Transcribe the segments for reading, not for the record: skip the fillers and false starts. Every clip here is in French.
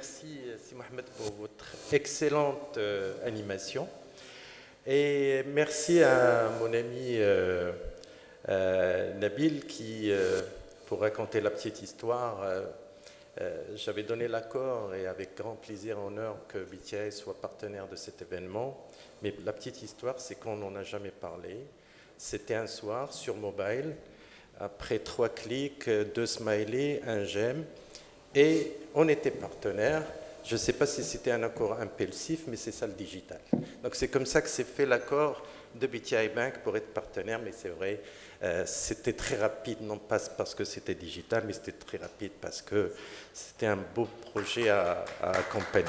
merci Si Mohamed pour votre excellente animation. Et merci à mon ami Nabil qui, pour raconter la petite histoire, j'avais donné l'accord et avec grand plaisir et honneur que BTI soit partenaire de cet événement. Mais la petite histoire, c'est qu'on n'en a jamais parlé. C'était un soir sur mobile, après 3 clics, 2 smileys, un j'aime, et on était partenaires. Je ne sais pas si c'était un accord impulsif, mais c'est ça le digital. Donc c'est comme ça que s'est fait l'accord de BTI Bank pour être partenaire, mais c'est vrai, c'était très rapide, non pas parce que c'était digital, mais c'était très rapide parce que c'était un beau projet à accompagner.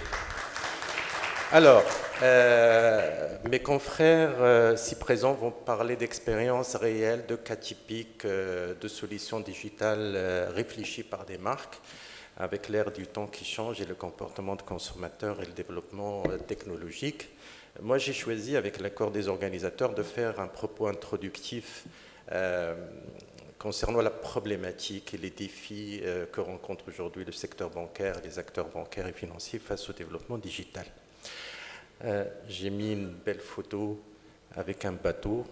Alors, mes confrères, si présents, vont parler d'expériences réelles, de cas typiques, de solutions digitales réfléchies par des marques, avec l'ère du temps qui change et le comportement de consommateurs et le développement technologique. Moi, j'ai choisi, avec l'accord des organisateurs, de faire un propos introductif concernant la problématique et les défis que rencontre aujourd'hui le secteur bancaire, les acteurs bancaires et financiers face au développement digital. J'ai mis une belle photo avec un bateau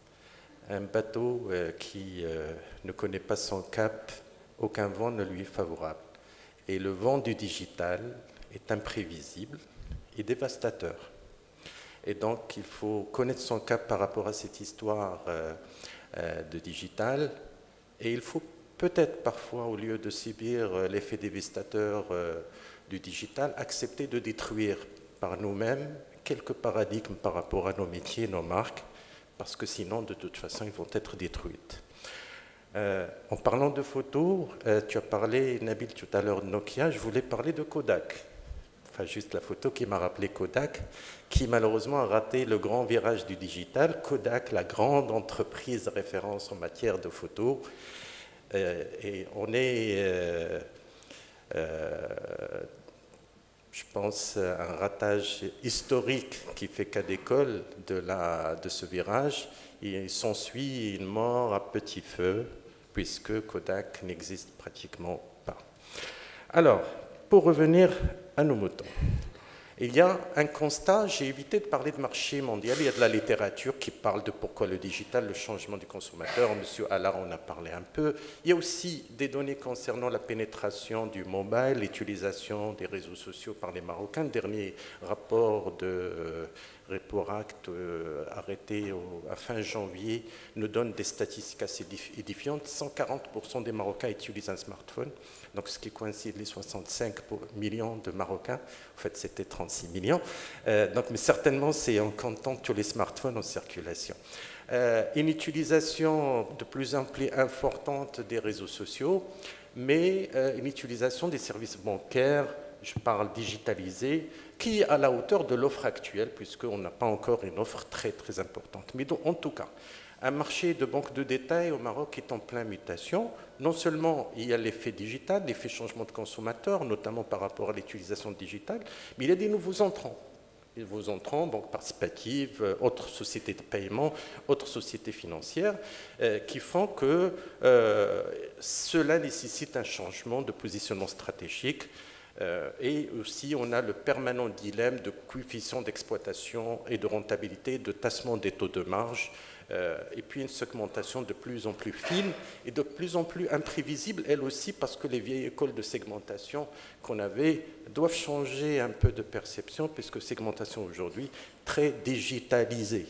qui ne connaît pas son cap, aucun vent ne lui est favorable. Et le vent du digital est imprévisible et dévastateur. Et donc, il faut connaître son cap par rapport à cette histoire de digital. Et il faut peut-être parfois, au lieu de subir l'effet dévastateur du digital, accepter de détruire par nous-mêmes quelques paradigmes par rapport à nos métiers, nos marques, parce que sinon, de toute façon, ils vont être détruites. En parlant de photos, tu as parlé, Nabil, tout à l'heure de Nokia, je voulais parler de Kodak. Enfin, juste la photo qui m'a rappelé Kodak, qui malheureusement a raté le grand virage du digital. Kodak, la grande entreprise référence en matière de photos. Et on est, je pense, un ratage historique qui fait cas d'école de ce virage. Il s'ensuit une mort à petit feu, puisque Kodak n'existe pratiquement pas. Alors, pour revenir à nos moutons, il y a un constat, j'ai évité de parler de marché mondial, il y a de la littérature qui parle de pourquoi le digital, le changement du consommateur, M. Allard en a parlé un peu. Il y a aussi des données concernant la pénétration du mobile, l'utilisation des réseaux sociaux par les Marocains. Le dernier rapport de Reporact arrêté à fin janvier nous donne des statistiques assez édifiantes. 140% des Marocains utilisent un smartphone, donc ce qui coïncide les 65 millions de Marocains. En fait, c'était 36 millions. Mais certainement, c'est en comptant tous les smartphones en circulation. Une utilisation de plus en plus importante des réseaux sociaux, mais une utilisation des services bancaires, je parle digitalisé, qui est à la hauteur de l'offre actuelle, puisqu'on n'a pas encore une offre très, très importante. Mais donc, en tout cas, un marché de banque de détail au Maroc est en pleine mutation. Non seulement il y a l'effet digital, l'effet changement de consommateur, notamment par rapport à l'utilisation digitale, mais il y a des nouveaux entrants. Des nouveaux entrants, banques participatives, autres sociétés de paiement, autres sociétés financières, qui font que cela nécessite un changement de positionnement stratégique. Et aussi, on a le permanent dilemme de coefficient d'exploitation et de rentabilité, de tassement des taux de marge, et puis une segmentation de plus en plus fine et de plus en plus imprévisible, elle aussi, parce que les vieilles écoles de segmentation qu'on avait doivent changer un peu de perception, puisque segmentation aujourd'hui très digitalisée.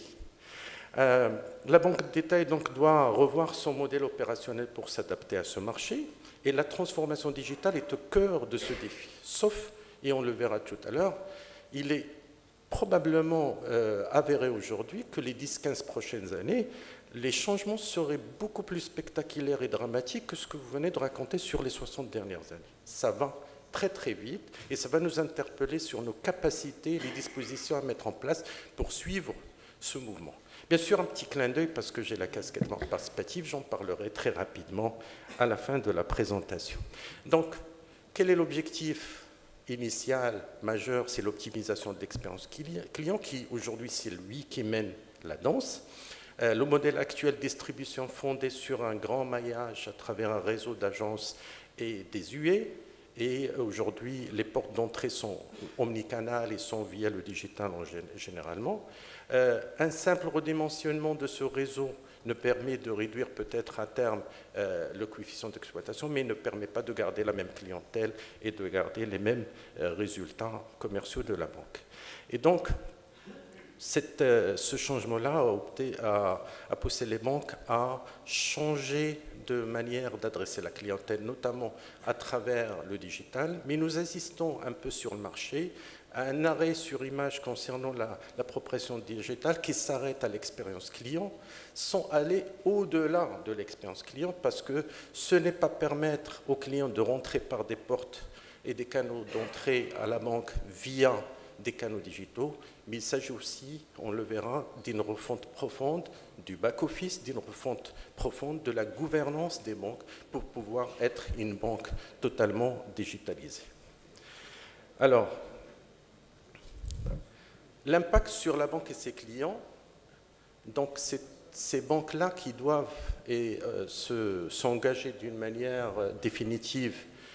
La banque de détail donc doit revoir son modèle opérationnel pour s'adapter à ce marché, et la transformation digitale est au cœur de ce défi. Sauf, et on le verra tout à l'heure, il est probablement avéré aujourd'hui que les 10-15 prochaines années, les changements seraient beaucoup plus spectaculaires et dramatiques que ce que vous venez de raconter sur les 60 dernières années. Ça va très très vite et ça va nous interpeller sur nos capacités, les dispositions à mettre en place pour suivre ce mouvement. Bien sûr, un petit clin d'œil, parce que j'ai la casquette banque participative, j'en parlerai très rapidement à la fin de la présentation. Donc, quel est l'objectif initial, majeur? C'est l'optimisation de l'expérience client, qui aujourd'hui, c'est lui qui mène la danse. Le modèle actuel de distribution fondé sur un grand maillage à travers un réseau d'agences et des UE, Et aujourd'hui, les portes d'entrée sont omnicanales et sont via le digital généralement. Un simple redimensionnement de ce réseau ne permet de réduire peut-être à terme le coefficient d'exploitation, mais ne permet pas de garder la même clientèle et de garder les mêmes résultats commerciaux de la banque. Et donc, ce changement-là a poussé les banques à changer de manière d'adresser la clientèle, notamment à travers le digital, mais nous assistons un peu sur le marché à un arrêt sur image concernant l'appropriation digitale qui s'arrête à l'expérience client, sans aller au-delà de l'expérience client, parce que ce n'est pas permettre aux clients de rentrer par des portes et des canaux d'entrée à la banque via des canaux digitaux, mais il s'agit aussi, on le verra, d'une refonte profonde du back-office, d'une refonte profonde de la gouvernance des banques pour pouvoir être une banque totalement digitalisée. Alors, l'impact sur la banque et ses clients, donc c'est ces banques-là qui doivent s'engager d'une manière définitive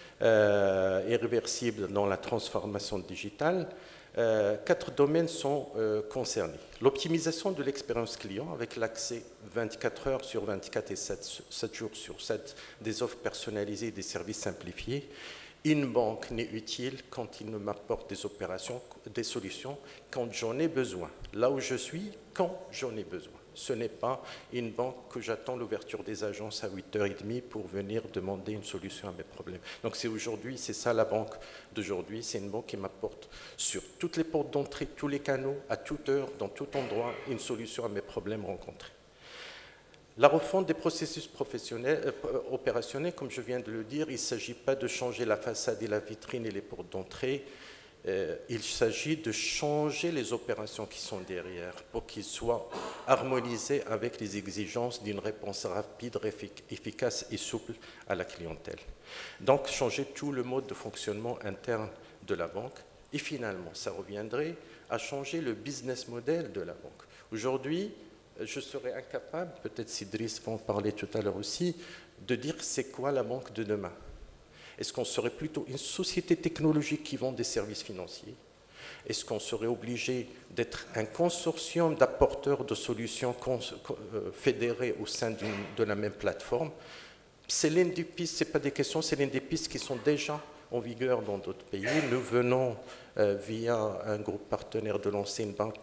et réversible dans la transformation digitale. 4 domaines sont concernés. L'optimisation de l'expérience client avec l'accès 24 heures sur 24 et 7 jours sur 7 des offres personnalisées et des services simplifiés. Une banque n'est utile quand il ne m'apporte des solutions quand j'en ai besoin. Là où je suis, quand j'en ai besoin. Ce n'est pas une banque que j'attends l'ouverture des agences à 8h30 pour venir demander une solution à mes problèmes. Donc c'est ça la banque d'aujourd'hui, c'est une banque qui m'apporte sur toutes les portes d'entrée, tous les canaux, à toute heure, dans tout endroit, une solution à mes problèmes rencontrés. La refonte des processus opérationnels, comme je viens de le dire, il ne s'agit pas de changer la façade et la vitrine et les portes d'entrée. Il s'agit de changer les opérations qui sont derrière pour qu'ils soient harmonisés avec les exigences d'une réponse rapide, efficace et souple à la clientèle. Donc, changer tout le mode de fonctionnement interne de la banque. Et finalement, ça reviendrait à changer le business model de la banque. Aujourd'hui, je serais incapable, peut-être Sidris va en parler tout à l'heure aussi, de dire c'est quoi la banque de demain. Est-ce qu'on serait plutôt une société technologique qui vend des services financiers? Est-ce qu'on serait obligé d'être un consortium d'apporteurs de solutions fédérés au sein de la même plateforme? C'est l'une des pistes, ce n'est pas des questions, c'est l'une des pistes qui sont déjà en vigueur dans d'autres pays. Nous venons, via un groupe partenaire, de lancer une banque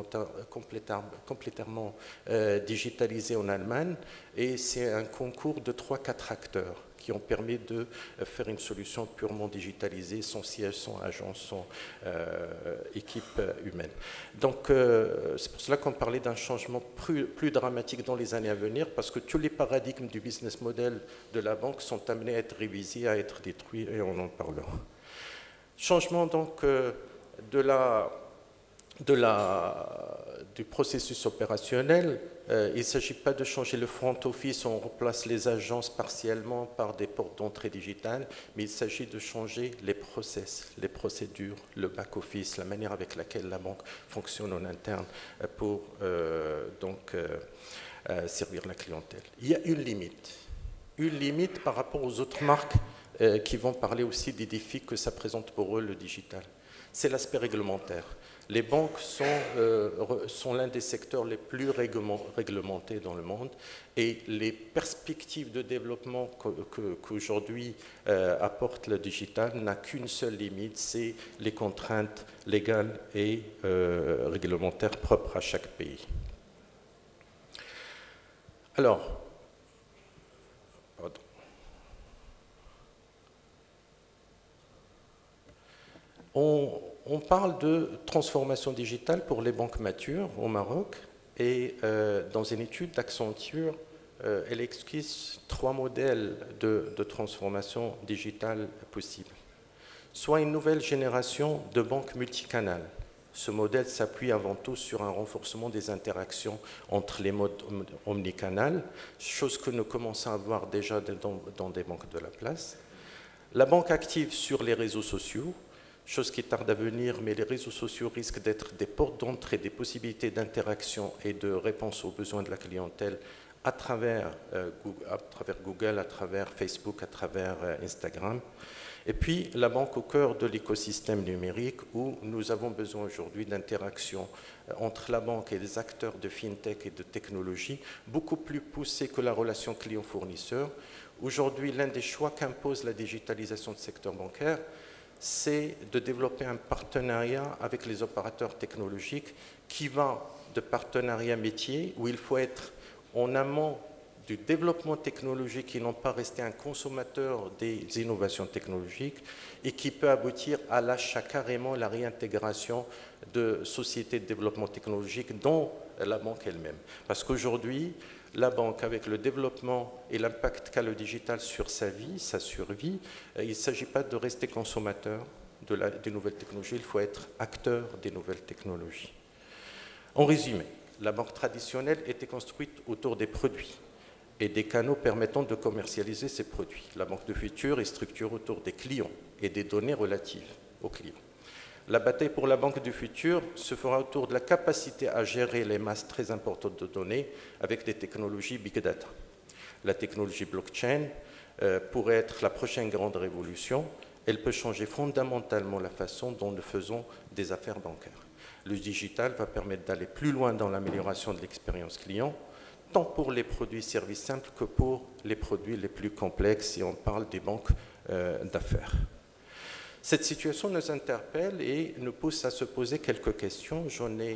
complètement digitalisée en Allemagne, et c'est un concours de 3-4 acteurs qui ont permis de faire une solution purement digitalisée, sans siège, sans agence, sans équipe humaine. Donc, c'est pour cela qu'on parlait d'un changement plus dramatique dans les années à venir, parce que tous les paradigmes du business model de la banque sont amenés à être révisés, à être détruits, et on en parlera. Changement donc du processus opérationnel. Il ne s'agit pas de changer le front office, on remplace les agences partiellement par des portes d'entrée digitales, mais il s'agit de changer les process, les procédures, le back-office, la manière avec laquelle la banque fonctionne en interne pour servir la clientèle. Il y a une limite par rapport aux autres marques qui vont parler aussi des défis que ça présente pour eux, le digital. C'est l'aspect réglementaire. Les banques sont l'un des secteurs les plus réglementés dans le monde, et les perspectives de développement qu'aujourd'hui apporte le digital n'a qu'une seule limite, c'est les contraintes légales et réglementaires propres à chaque pays. Alors, on parle de transformation digitale pour les banques matures au Maroc, et dans une étude d'Accenture, elle esquisse 3 modèles de transformation digitale possibles. Soit une nouvelle génération de banques multicanales. Ce modèle s'appuie avant tout sur un renforcement des interactions entre les modes omnicanales, chose que nous commençons à voir déjà dans des banques de la place. La banque active sur les réseaux sociaux, chose qui tarde à venir, mais les réseaux sociaux risquent d'être des portes d'entrée, des possibilités d'interaction et de réponse aux besoins de la clientèle à travers Google, à travers Facebook, à travers Instagram. Et puis la banque au cœur de l'écosystème numérique où nous avons besoin aujourd'hui d'interaction entre la banque et les acteurs de fintech et de technologie beaucoup plus poussée que la relation client-fournisseur. Aujourd'hui, l'un des choix qu'impose la digitalisation du secteur bancaire, c'est de développer un partenariat avec les opérateurs technologiques qui va de partenariat métier où il faut être en amont du développement technologique et non pas rester un consommateur des innovations technologiques et qui peut aboutir à l'achat carrément, la réintégration de sociétés de développement technologique dans la banque elle-même. Parce qu'aujourd'hui, la banque, avec le développement et l'impact qu'a le digital sur sa vie, sa survie, il ne s'agit pas de rester consommateur des nouvelles technologies, il faut être acteur des nouvelles technologies. En résumé, la banque traditionnelle était construite autour des produits et des canaux permettant de commercialiser ces produits. La banque du futur est structurée autour des clients et des données relatives aux clients. La bataille pour la banque du futur se fera autour de la capacité à gérer les masses très importantes de données avec des technologies big data. La technologie blockchain pourrait être la prochaine grande révolution. Elle peut changer fondamentalement la façon dont nous faisons des affaires bancaires. Le digital va permettre d'aller plus loin dans l'amélioration de l'expérience client, tant pour les produits et services simples que pour les produits les plus complexes, si on parle des banques d'affaires. Cette situation nous interpelle et nous pousse à se poser quelques questions. J'en ai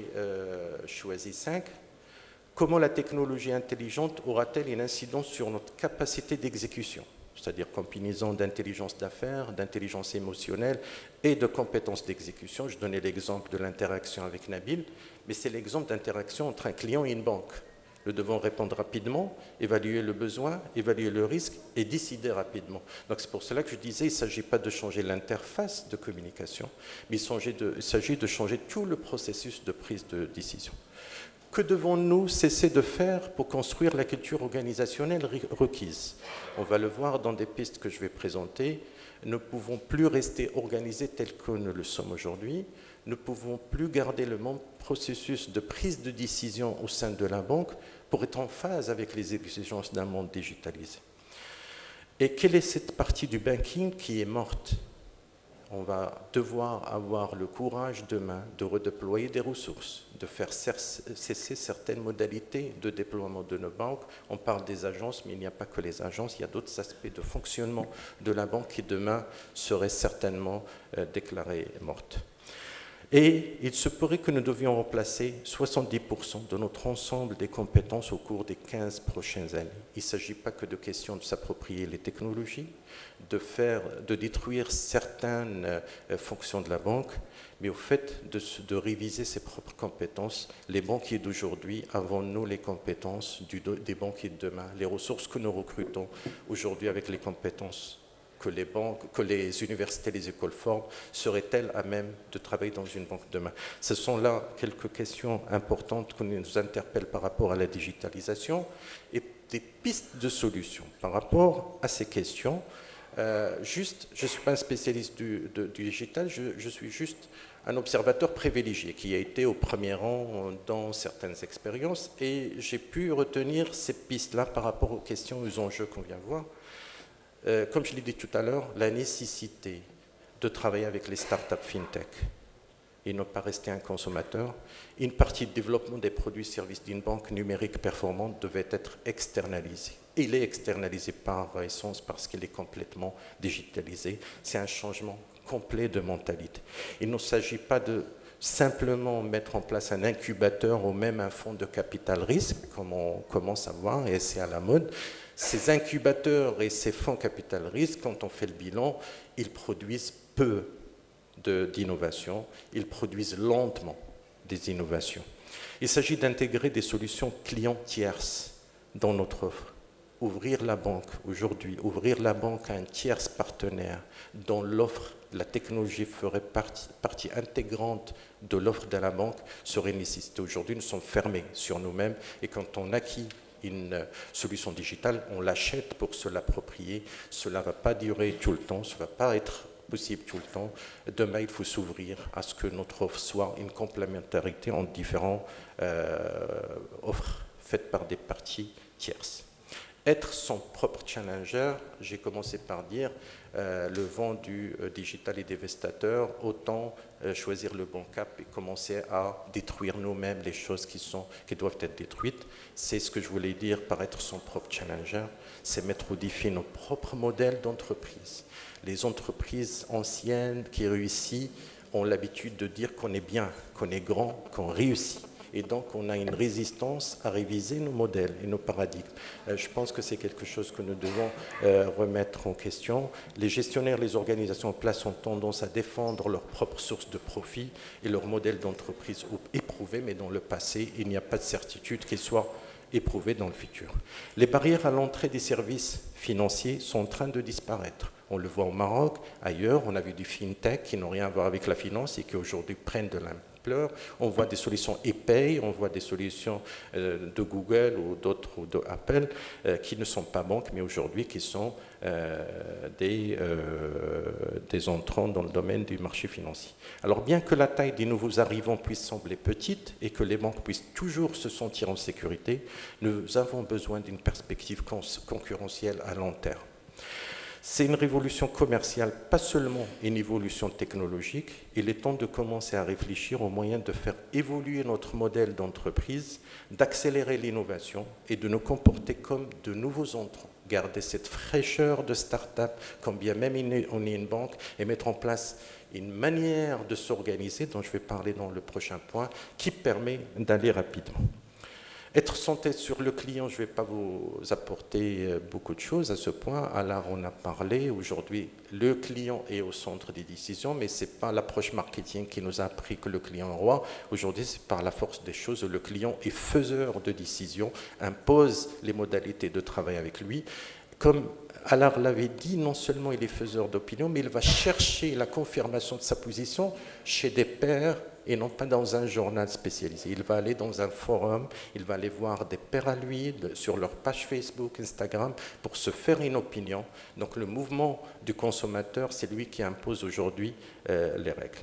choisi 5. Comment la technologie intelligente aura-t-elle une incidence sur notre capacité d'exécution ? C'est-à-dire combinaison d'intelligence d'affaires, d'intelligence émotionnelle et de compétences d'exécution. Je donnais l'exemple de l'interaction avec Nabil, mais c'est l'exemple d'interaction entre un client et une banque. Nous devons répondre rapidement, évaluer le besoin, évaluer le risque et décider rapidement. Donc c'est pour cela que je disais, il ne s'agit pas de changer l'interface de communication, mais il s'agit de changer tout le processus de prise de décision. Que devons-nous cesser de faire pour construire la culture organisationnelle requise? On va le voir dans des pistes que je vais présenter. Nous ne pouvons plus rester organisés tels que nous le sommes aujourd'hui. Nous ne pouvons plus garder le même processus de prise de décision au sein de la banque pour être en phase avec les exigences d'un monde digitalisé. Et quelle est cette partie du banking qui est morte? On va devoir avoir le courage demain de redéployer des ressources, de faire cesser certaines modalités de déploiement de nos banques. On parle des agences, mais il n'y a pas que les agences, il y a d'autres aspects de fonctionnement de la banque qui demain seraient certainement déclarées mortes. Et il se pourrait que nous devions remplacer 70% de notre ensemble des compétences au cours des 15 prochaines années. Il ne s'agit pas que de questions de s'approprier les technologies, de détruire certaines fonctions de la banque, mais au fait de réviser ses propres compétences. Les banquiers d'aujourd'hui, avons-nous les compétences des banquiers de demain, les ressources que nous recrutons aujourd'hui avec les compétences que les universités, les écoles forment, seraient-elles à même de travailler dans une banque demain? Ce sont là quelques questions importantes qui nous interpellent par rapport à la digitalisation et des pistes de solutions par rapport à ces questions. Je ne suis pas un spécialiste du digital, je suis juste un observateur privilégié qui a été au premier rang dans certaines expériences et j'ai pu retenir ces pistes-là par rapport aux questions, aux enjeux qu'on vient voir. Comme je l'ai dit tout à l'heure, la nécessité de travailler avec les startups fintech et ne pas rester un consommateur. Une partie du développement des produits et services d'une banque numérique performante devait être externalisée. Il est externalisé par essence parce qu'il est complètement digitalisé. C'est un changement complet de mentalité. Il ne s'agit pas de simplement mettre en place un incubateur ou même un fonds de capital risque, comme on commence à voir, et c'est à la mode. Ces incubateurs et ces fonds capital risque, quand on fait le bilan, ils produisent peu d'innovation, ils produisent lentement des innovations. Il s'agit d'intégrer des solutions clients tierces dans notre offre. Ouvrir la banque aujourd'hui, ouvrir la banque à un tierce partenaire dont l'offre, la technologie ferait partie intégrante de l'offre de la banque serait une nécessité. Aujourd'hui, nous sommes fermés sur nous-mêmes et quand on acquit une solution digitale, on l'achète pour se l'approprier. Cela ne va pas durer tout le temps, ça ne va pas être possible tout le temps. Demain, il faut s'ouvrir à ce que notre offre soit une complémentarité entre différentes offres faites par des parties tierces. Être son propre challenger, j'ai commencé par dire, le vent du digital est dévastateur, autant choisir le bon cap et commencer à détruire nous-mêmes les choses qui doivent être détruites. C'est ce que je voulais dire par être son propre challenger, c'est mettre au défi nos propres modèles d'entreprise. Les entreprises anciennes qui réussissent ont l'habitude de dire qu'on est bien, qu'on est grand, qu'on réussit. Et donc, on a une résistance à réviser nos modèles et nos paradigmes. Je pense que c'est quelque chose que nous devons remettre en question. Les gestionnaires, les organisations en place ont tendance à défendre leurs propres sources de profit et leurs modèles d'entreprise éprouvés, mais dans le passé, il n'y a pas de certitude qu'ils soient éprouvés dans le futur. Les barrières à l'entrée des services financiers sont en train de disparaître. On le voit au Maroc, ailleurs, on a vu du fintech qui n'ont rien à voir avec la finance et qui aujourd'hui prennent de l'importance. On voit des solutions ePay, on voit des solutions de Google ou d'autres, ou d'Apple, qui ne sont pas banques, mais aujourd'hui qui sont des entrants dans le domaine du marché financier. Alors bien que la taille des nouveaux arrivants puisse sembler petite et que les banques puissent toujours se sentir en sécurité, nous avons besoin d'une perspective concurrentielle à long terme. C'est une révolution commerciale, pas seulement une évolution technologique. Il est temps de commencer à réfléchir aux moyens de faire évoluer notre modèle d'entreprise, d'accélérer l'innovation et de nous comporter comme de nouveaux entrants. Garder cette fraîcheur de start-up, quand bien même on est une banque, et mettre en place une manière de s'organiser, dont je vais parler dans le prochain point, qui permet d'aller rapidement. Être centré sur le client, je ne vais pas vous apporter beaucoup de choses à ce point. Alors, on a parlé, aujourd'hui, le client est au centre des décisions, mais ce n'est pas l'approche marketing qui nous a appris que le client est roi. Aujourd'hui, c'est par la force des choses, le client est faiseur de décisions, impose les modalités de travail avec lui. Comme Allard l'avait dit, non seulement il est faiseur d'opinion, mais il va chercher la confirmation de sa position chez des pairs et non pas dans un journal spécialisé. Il va aller dans un forum, il va aller voir des pairs à lui sur leur page Facebook, Instagram, pour se faire une opinion. Donc le mouvement du consommateur, c'est lui qui impose aujourd'hui les règles.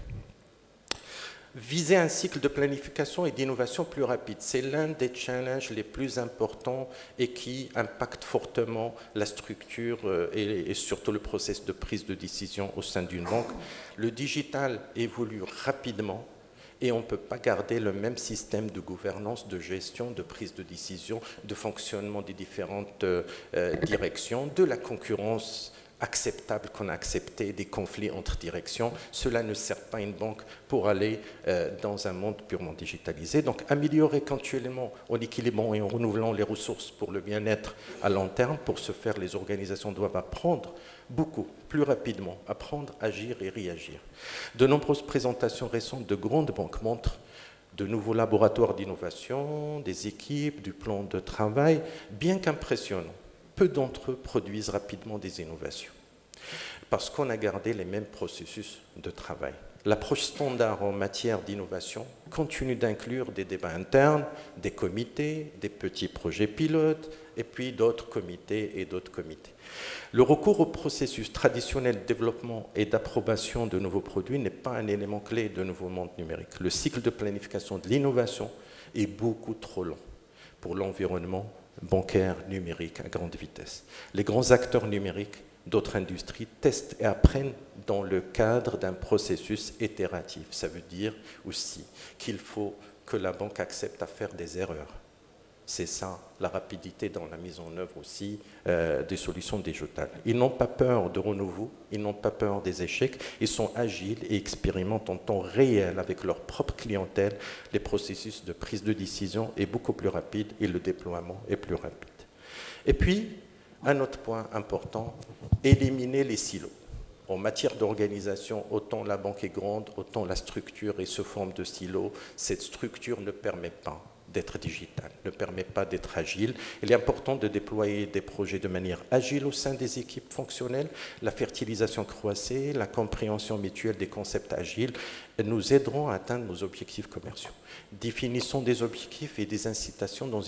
Viser un cycle de planification et d'innovation plus rapide, c'est l'un des challenges les plus importants et qui impacte fortement la structure et surtout le processus de prise de décision au sein d'une banque. Le digital évolue rapidement et on ne peut pas garder le même système de gouvernance, de gestion, de prise de décision, de fonctionnement des différentes directions, de la concurrence acceptable qu'on a accepté, des conflits entre directions. Cela ne sert pas une banque pour aller dans un monde purement digitalisé. Donc améliorer continuellement en équilibrant et en renouvelant les ressources pour le bien-être à long terme. Pour ce faire, les organisations doivent apprendre beaucoup, plus rapidement, apprendre, agir et réagir. De nombreuses présentations récentes de grandes banques montrent de nouveaux laboratoires d'innovation, des équipes, du plan de travail, bien qu'impressionnants. Peu d'entre eux produisent rapidement des innovations parce qu'on a gardé les mêmes processus de travail. L'approche standard en matière d'innovation continue d'inclure des débats internes, des comités, des petits projets pilotes, et puis d'autres comités et d'autres comités. Le recours au processus traditionnel de développement et d'approbation de nouveaux produits n'est pas un élément clé de nouveau monde numérique. Le cycle de planification de l'innovation est beaucoup trop long pour l'environnement bancaire numérique à grande vitesse. Les grands acteurs numériques d'autres industries testent et apprennent dans le cadre d'un processus itératif. Ça veut dire aussi qu'il faut que la banque accepte à faire des erreurs. C'est ça, la rapidité dans la mise en œuvre aussi des solutions digitales. Ils n'ont pas peur de renouveau, ils n'ont pas peur des échecs, ils sont agiles et expérimentent en temps réel avec leur propre clientèle. Les processus de prise de décision est beaucoup plus rapide et le déploiement est plus rapide. Et puis, un autre point important, éliminer les silos. En matière d'organisation, autant la banque est grande, autant la structure est sous forme de silos. Cette structure ne permet pas d'être digitale, ne permet pas d'être agile. Il est important de déployer des projets de manière agile au sein des équipes fonctionnelles. La fertilisation croissée, la compréhension mutuelle des concepts agiles nous aideront à atteindre nos objectifs commerciaux. Définissons des objectifs et des incitations dans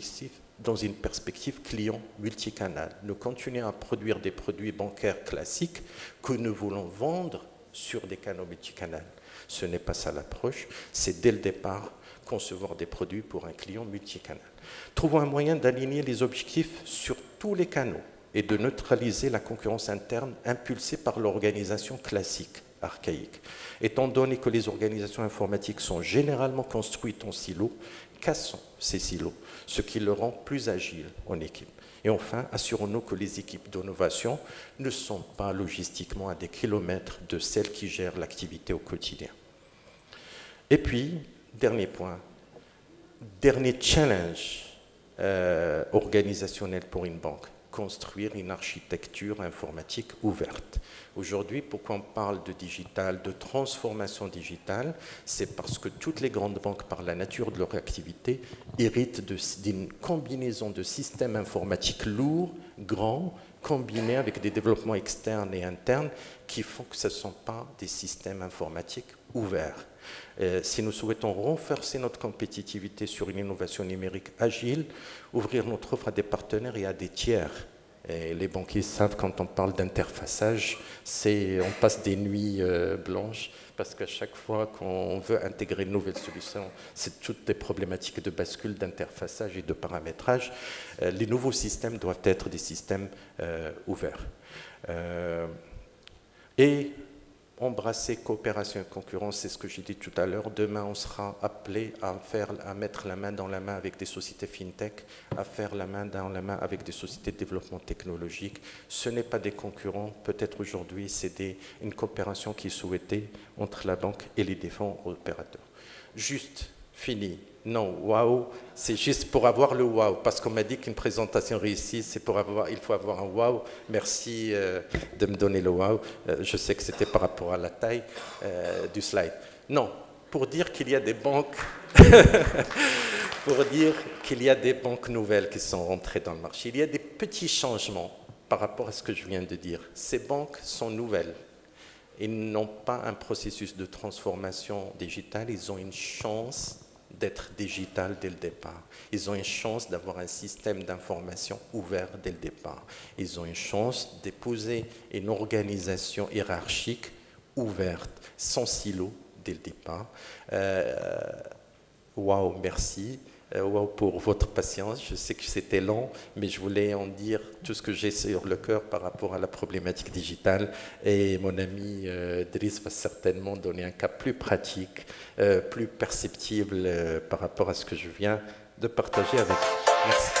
une perspective client multicanal. Nous continuons à produire des produits bancaires classiques que nous voulons vendre sur des canaux multicanal. Ce n'est pas ça l'approche, c'est dès le départ concevoir des produits pour un client multicanal. Trouvons un moyen d'aligner les objectifs sur tous les canaux, et de neutraliser la concurrence interne impulsée par l'organisation classique, archaïque. Étant donné que les organisations informatiques sont généralement construites en silos, cassons ces silos, ce qui le rend plus agile en équipe. Et enfin, assurons-nous que les équipes d'innovation ne sont pas logistiquement à des kilomètres de celles qui gèrent l'activité au quotidien. Et puis, dernier point, dernier challenge organisationnel pour une banque, construire une architecture informatique ouverte. Aujourd'hui, pourquoi on parle de digital, de transformation digitale, c'est parce que toutes les grandes banques, par la nature de leur activité, héritent d'une combinaison de systèmes informatiques lourds, grands, combinés avec des développements externes et internes qui font que ce ne sont pas des systèmes informatiques ouverts. Si nous souhaitons renforcer notre compétitivité sur une innovation numérique agile, ouvrir notre offre à des partenaires et à des tiers. Et les banquiers savent, quand on parle d'interfaçage, on passe des nuits blanches, parce qu'à chaque fois qu'on veut intégrer une nouvelle solution, c'est toutes des problématiques de bascule, d'interfaçage et de paramétrage. Les nouveaux systèmes doivent être des systèmes ouverts. Et embrasser coopération et concurrence, c'est ce que j'ai dit tout à l'heure. Demain, on sera appelé à mettre la main dans la main avec des sociétés fintech, à faire la main dans la main avec des sociétés de développement technologique. Ce n'est pas des concurrents. Peut-être aujourd'hui, c'est une coopération qui est souhaitée entre la banque et les différents opérateurs. Juste, fini. Non, waouh, c'est juste pour avoir le waouh, parce qu'on m'a dit qu'une présentation réussie, c'est il faut avoir un waouh. Merci de me donner le waouh. Je sais que c'était par rapport à la taille du slide. Non, pour dire qu'il y a des banques, pour dire qu'il y a des banques nouvelles qui sont rentrées dans le marché. Il y a des petits changements par rapport à ce que je viens de dire. Ces banques sont nouvelles. Ils n'ont pas un processus de transformation digitale, ils ont une chance d'être digital dès le départ. Ils ont une chance d'avoir un système d'information ouvert dès le départ. Ils ont une chance d'épouser une organisation hiérarchique ouverte, sans silo dès le départ. Waouh, merci. Wow, pour votre patience. Je sais que c'était long, mais je voulais en dire tout ce que j'ai sur le cœur par rapport à la problématique digitale. Et mon ami Driss va certainement donner un cas plus pratique, plus perceptible par rapport à ce que je viens de partager avec vous. Merci.